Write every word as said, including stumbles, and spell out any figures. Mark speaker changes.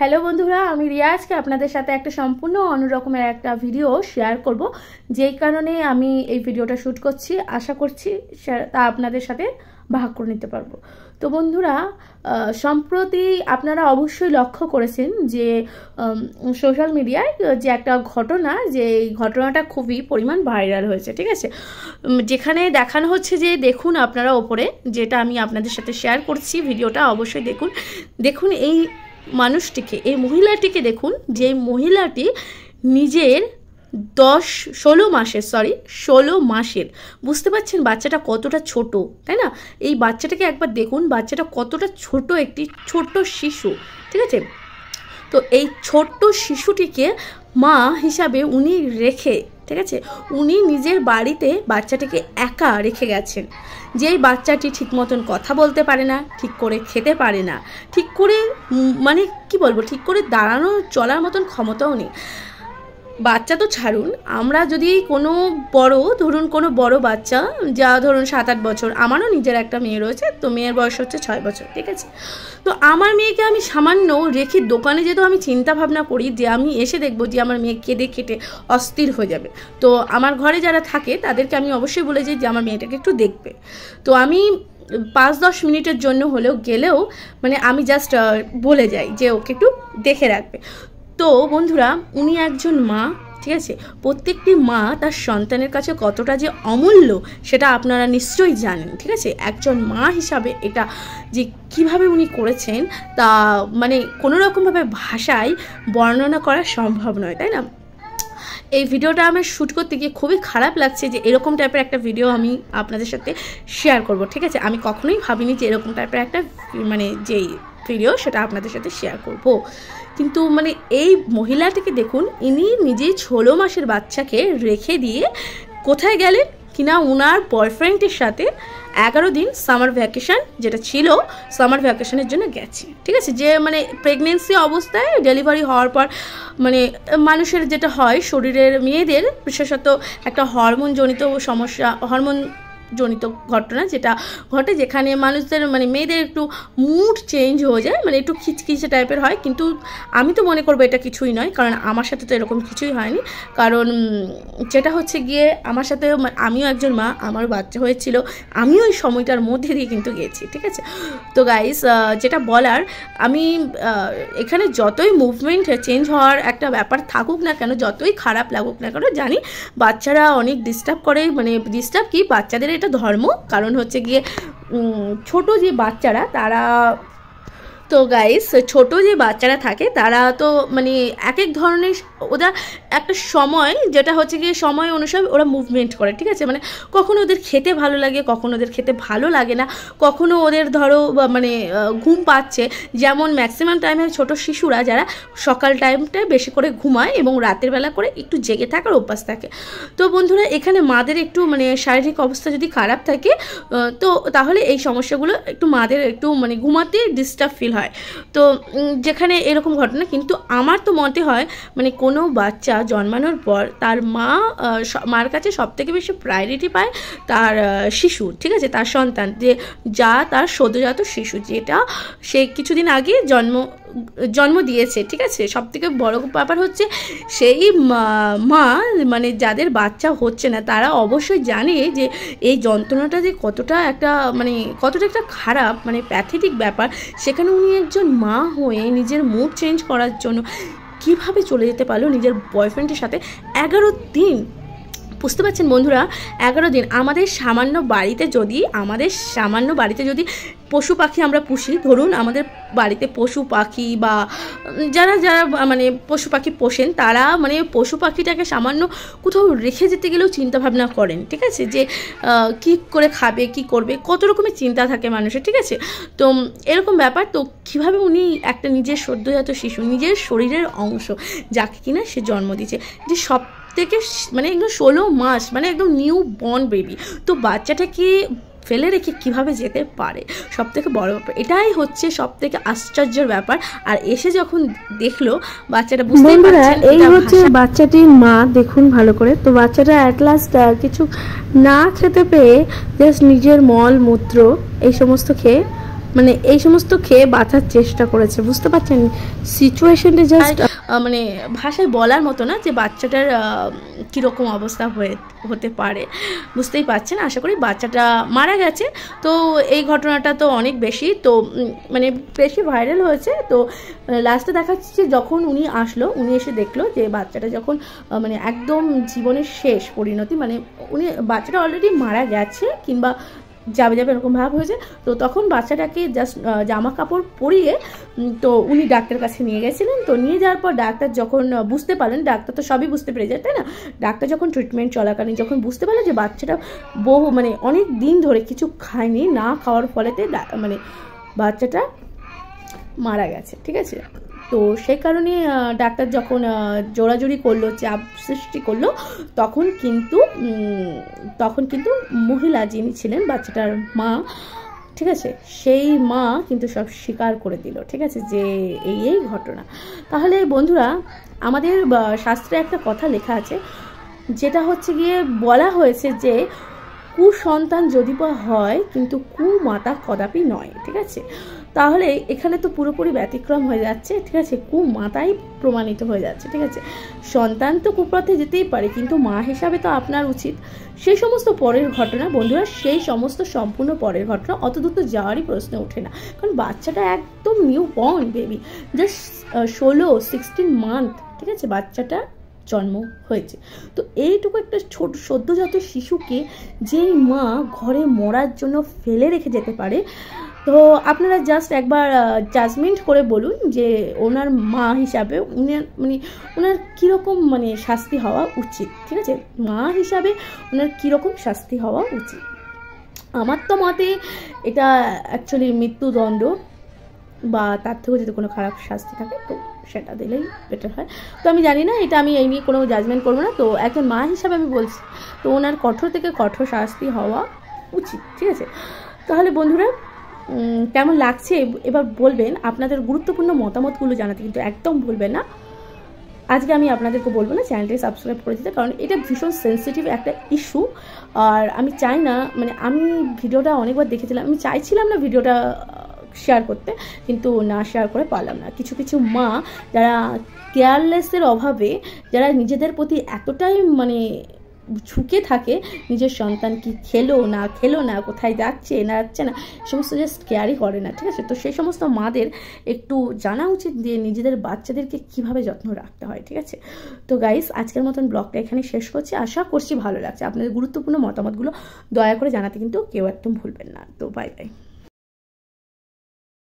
Speaker 1: Hello বন্ধুরা, আমি রিয়া আজকে আপনাদের সাথে একটা সম্পূর্ণ অন্যরকমের একটা ভিডিও শেয়ার করব, যেই কারণে আমি এই ভিডিওটা শ্যুট করছি। আশা করছি তা আপনাদের সাথে ভাগ করে নিতে পারবো। তো বন্ধুরা, সম্প্রতি আপনারা অবশ্যই লক্ষ্য করেছেন যে সোশ্যাল মিডিয়ায় যে একটা ঘটনা, যে এই ঘটনাটা খুবই পরিমাণ ভাইরাল হয়েছে, ঠিক আছে। যেখানে দেখানো হচ্ছে যে দেখুন আপনারা ওপরে, যেটা আমি আপনাদের সাথে শেয়ার করছি, ভিডিওটা অবশ্যই দেখুন। দেখুন এই মানুষটিকে, এই মহিলাটিকে দেখুন, যে মহিলাটি নিজের দশ ষোলো মাসের সরি ষোলো মাসের বুঝতে পারছেন বাচ্চাটা কতটা ছোট, তাই না? এই বাচ্চাটাকে একবার দেখুন, বাচ্চাটা কতটা ছোট, একটি ছোট্ট শিশু, ঠিক আছে। তো এই ছোট্ট শিশুটিকে মা হিসাবে উনি রেখে, ঠিক আছে, উনি নিজের বাড়িতে বাচ্চাটিকে একা রেখে গেছেন। যেই বাচ্চাটি ঠিক মতন কথা বলতে পারে না, ঠিক করে খেতে পারে না, ঠিক করে মানে কি বলবো, ঠিক করে দাঁড়ানো চলার মতন ক্ষমতাও নেই। বাচ্চা তো ছাড়ুন, আমরা যদি কোনো বড়, ধরুন কোনো বড় বাচ্চা, যা ধরুন সাত আট বছর, আমারও নিজের একটা মেয়ে রয়েছে, তো মেয়ের বয়স হচ্ছে ছয় বছর, ঠিক আছে। তো আমার মেয়েকে আমি সামান্য রেখে দোকানে যেহেতু আমি চিন্তা ভাবনা করি যে আমি এসে দেখবো যে আমার মেয়ে কেঁদে কেটে অস্থির হয়ে যাবে, তো আমার ঘরে যারা থাকে তাদেরকে আমি অবশ্যই বলে যাই যে আমার মেয়েটাকে একটু দেখবে। তো আমি পাঁচ দশ মিনিটের জন্য হলেও গেলেও মানে আমি জাস্ট বলে যাই যে ওকে একটু দেখে রাখবে। তো বন্ধুরা, উনি একজন মা, ঠিক আছে। প্রত্যেকটি মা তার সন্তানের কাছে কতটা যে অমূল্য সেটা আপনারা নিশ্চয়ই জানেন, ঠিক আছে। একজন মা হিসাবে এটা যে কিভাবে উনি করেছেন তা মানে কোনো রকমভাবে ভাষায় বর্ণনা করা সম্ভব নয়, তাই না। এই ভিডিওটা আমি শ্যুট করতে গিয়ে খুবই খারাপ লাগছে যে এরকম টাইপের একটা ভিডিও আমি আপনাদের সাথে শেয়ার করব, ঠিক আছে। আমি কখনোই ভাবিনি যে এরকম টাইপের একটা মানে যেই ভিডিও সেটা আপনাদের সাথে শেয়ার করব। কিন্তু মানে এই মহিলাটিকে দেখুন, ইনি নিজেই ষোলো মাসের বাচ্চাকে রেখে দিয়ে কোথায় গেলেন কিনা ওনার বয়ফ্রেন্ডের সাথে এগারো দিন সামার ভ্যাকেশন যেটা ছিল, সামার ভ্যাকেশনের জন্য গেছে, ঠিক আছে। যে মানে প্রেগনেন্সি অবস্থায় ডেলিভারি হওয়ার পর মানে মানুষের যেটা হয় শরীরের, মেয়েদের বিশেষত একটা হরমোনজনিত সমস্যা, হরমোন জনিত ঘটনা যেটা ঘটে, যেখানে মানুষদের মানে মেয়েদের একটু মুড চেঞ্জ হয়ে যায়, মানে একটু খিচখিচে টাইপের হয়। কিন্তু আমি তো মনে করবো এটা কিছুই নয়, কারণ আমার সাথে তো এরকম কিছুই হয়নি। কারণ যেটা হচ্ছে গিয়ে আমার সাথে, আমিও একজন মা, আমারও বাচ্চা হয়েছিল, আমিও ওই সময়টার মধ্যে দিয়ে কিন্তু গেছি, ঠিক আছে। তো গাইস, যেটা বলার, আমি এখানে যতই মুভমেন্ট চেঞ্জ হওয়ার একটা ব্যাপার থাকুক না কেন, যতই খারাপ লাগুক না কেন, জানি বাচ্চারা অনেক ডিস্টার্ব করে, মানে ডিস্টার্ব কি, বাচ্চাদের এটা ধর্ম। কারণ হচ্ছে গিয়ে ছোট যে বাচ্চারা তারা তো গাইস ছোট যে বাচ্চারা থাকে তারা তো মানে এক এক ধরনের, ওরা একটা সময় যেটা হচ্ছে গিয়ে সময় অনুসারে ওরা মুভমেন্ট করে, ঠিক আছে। মানে কখনো ওদের খেতে ভালো লাগে, কখনো ওদের খেতে ভালো লাগে না, কখনো ওদের ধরো মানে ঘুম পাচ্ছে। যেমন ম্যাক্সিমাম টাইমে ছোট শিশুরা যারা সকাল টাইমটায় বেশি করে ঘুমায় এবং রাতের বেলা করে একটু জেগে থাকার অভ্যাস থাকে। তো বন্ধুরা, এখানে মাদের একটু মানে শারীরিক অবস্থা যদি খারাপ থাকে তো তাহলে এই সমস্যাগুলো একটু মাদের একটু মানে ঘুমাতে ডিস্টার্ব ফিল হয়। তো যেখানে এরকম ঘটনা, কিন্তু আমার তো মতে হয় মানে কোনো বাচ্চা জন্মানোর পর তার মা মার কাছে সব থেকে বেশি প্রায়োরিটি পায় তার শিশু, ঠিক আছে, তার সন্তান, যে যা তার সদ্যজাত শিশু, যেটা সে কিছুদিন আগে জন্ম জন্ম দিয়েছে, ঠিক আছে। সব থেকে বড় ব্যাপার হচ্ছে সেই মা মানে যাদের বাচ্চা হচ্ছে না তারা অবশ্যই জানে যে এই যন্ত্রণাটা যে কতটা একটা মানে কতটা একটা খারাপ মানে প্যাথেটিক ব্যাপার। সেখানে উনি একজন মা হয়ে নিজের মুড চেঞ্জ করার জন্য কিভাবে চলে যেতে পারলো নিজের বয়ফ্রেন্ডের সাথে এগারো দিন। বুঝতে পারছেন বন্ধুরা, এগারো দিন আমাদের সামান্য বাড়িতে যদি আমাদের সামান্য বাড়িতে যদি পশু পাখি আমরা পুষি, ধরুন আমাদের বাড়িতে পশু পাখি বা যারা যারা মানে পশু পাখি পোষেন তারা মানে পশু পাখিটাকে সামান্য কোথাও রেখে যেতে গেলেও চিন্তাভাবনা করেন, ঠিক আছে, যে কি করে খাবে, কি করবে, কত রকমের চিন্তা থাকে মানুষের, ঠিক আছে। তো এরকম ব্যাপার। তো কীভাবে উনি একটা নিজের সদ্যজাত শিশু, নিজের শরীরের অংশ, যাকে কিনা সে জন্ম দিয়েছে, যে সব থেকে মানে একদম ষোলো মাস মানে একদম নিউ বর্ন বেবি, তো বাচ্চাটাকে ফেলে রেখে কিভাবে যেতে পারে, সব থেকে বড় ব্যাপার এটাই হচ্ছে সব থেকে আশ্চর্যের ব্যাপার। আর এসে যখন দেখলো বাচ্চাটা, বুঝতেই পারছেন এই হচ্ছে
Speaker 2: বাচ্চাটির মা, দেখুন ভালো করে। তো বাচ্চাটা অ্যাট লাস্ট কিছু না খেতে পেয়ে জাস্ট নিজের মল মূত্র এই সমস্ত খেয়ে মানে এই সমস্ত খেয়ে বাঁচার চেষ্টা করেছে, বুঝতে পারছেন সিচুয়েশনটা জাস্ট
Speaker 1: মানে ভাষায় বলার মতো না যে বাচ্চাটার কীরকম অবস্থা হয়ে হতে পারে, বুঝতেই পারছেন। আশা করি বাচ্চাটা মারা গেছে। তো এই ঘটনাটা তো অনেক বেশি তো মানে বেশি ভাইরাল হয়েছে। তো লাস্টে দেখাচ্ছে যখন উনি আসলো, উনি এসে দেখলো যে বাচ্চাটা যখন মানে একদম জীবনের শেষ পরিণতি, মানে উনি বাচ্চাটা অলরেডি মারা গেছে কিংবা যাবে যাবে এরকম ভাব হয়েছে। তো তখন বাচ্চাটাকে জাস্ট জামা কাপড় পরিয়ে তো উনি ডাক্তারের কাছে নিয়ে গেছিলেন। তো নিয়ে যাওয়ার পর ডাক্তার যখন বুঝতে পারলেন, ডাক্তার তো সবই বুঝতে পেরে যায় তাই না, ডাক্তার যখন ট্রিটমেন্ট চলাকালীন যখন বুঝতে পারলেন যে বাচ্চাটা বহু মানে অনেক দিন ধরে কিছু খায়নি, না খাওয়ার ফলেতে মানে বাচ্চাটা মারা গেছে, ঠিক আছে। তো সেই কারণে ডাক্তার যখন জোরাজুরি করলো, চাপ সৃষ্টি করলো, তখন কিন্তু তখন কিন্তু মহিলা যিনি ছিলেন বাচ্চাটার মা, ঠিক আছে, সেই মা কিন্তু সব স্বীকার করে দিল, ঠিক আছে, যে এই এই ঘটনা। তাহলে বন্ধুরা আমাদের শাস্ত্রে একটা কথা লেখা আছে, যেটা হচ্ছে গিয়ে বলা হয়েছে যে কুসন্তান যদি বা হয় কিন্তু কুমাতা কদাপি নয়, ঠিক আছে। তাহলে এখানে তো পুরোপুরি ব্যতিক্রম হয়ে যাচ্ছে, ঠিক আছে, কুমাতাই প্রমাণিত হয়ে যাচ্ছে, ঠিক আছে। সন্তান তো কুপথে যেতেই পারে, কিন্তু মা হিসাবে তো আপনার উচিত সেই সমস্ত পরের ঘটনা বন্ধুরা, সেই সমস্ত সম্পূর্ণ পরের ঘটনা অত দূর তো যাওয়ারই প্রশ্ন ওঠে না, কারণ বাচ্চাটা একদম নিউ বর্ন বেবি, জাস্ট ষোলো সিক্সটিন মান্থ, ঠিক আছে, বাচ্চাটা জন্ম হয়েছে। তো এইটুকু একটা ছোট সদ্যজাত শিশুকে যেই মা ঘরে মরার জন্য ফেলে রেখে যেতে পারে, তো আপনারা জাস্ট একবার জাজমেন্ট করে বলুন যে ওনার মা হিসাবে উনি মানে ওনার কীরকম মানে শাস্তি হওয়া উচিত, ঠিক আছে, মা হিসাবে ওনার কীরকম শাস্তি হওয়া উচিত। আমার তো মতে এটা অ্যাকচুয়ালি মৃত্যুদণ্ড বা তার থেকেও যদি কোনো খারাপ শাস্তি থাকে তো সেটা দিলেই বেটার হয়। তো আমি জানি না, এটা আমি এই নিয়ে কোনো জাজমেন্ট করবো না। তো একজন মা হিসাবে আমি বলছি, তো ওনার কঠোর থেকে কঠোর শাস্তি হওয়া উচিত, ঠিক আছে। তাহলে বন্ধুরা কেমন লাগছে এবার বলবেন, আপনাদের গুরুত্বপূর্ণ মতামতগুলো জানাতে কিন্তু একদম ভুলবেন না। আজকে আমি আপনাদেরকে বলবো না চ্যানেলটি সাবস্ক্রাইব করে দিতে, কারণ এটা ভীষণ সেন্সিটিভ একটা ইস্যু। আর আমি চাই না, মানে আমি ভিডিওটা অনেকবার দেখেছিলাম, আমি চাইছিলাম না ভিডিওটা শেয়ার করতে, কিন্তু না শেয়ার করে পারলাম না। কিছু কিছু মা যারা কেয়ারলেসের অভাবে, যারা নিজেদের প্রতি এতটাই মানে ঝুঁকে থাকে, নিজের সন্তান কি খেলো না খেলো না, কোথায় যাচ্ছে না যাচ্ছে না, সমস্ত জাস্ট কেয়ারই করে না, ঠিক আছে। তো সেই সমস্ত মাদের একটু জানা উচিত যে নিজেদের বাচ্চাদেরকে কিভাবে যত্ন রাখতে হয়, ঠিক আছে। তো গাইস আজকের মতন ব্লগটা এখানে শেষ করছি, আশা করছি ভালো লাগছে। আপনাদের গুরুত্বপূর্ণ মতামতগুলো দয়া করে জানাতে কিন্তু কেউ একদম ভুলবেন না। তো বাই বাই।